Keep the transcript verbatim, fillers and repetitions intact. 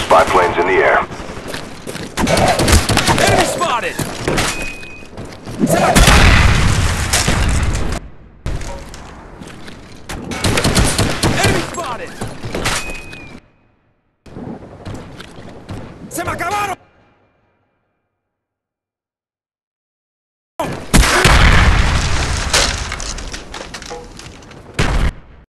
Spy planes in the air. Enemy spotted! Enemy spotted! ¡Se me acabaron!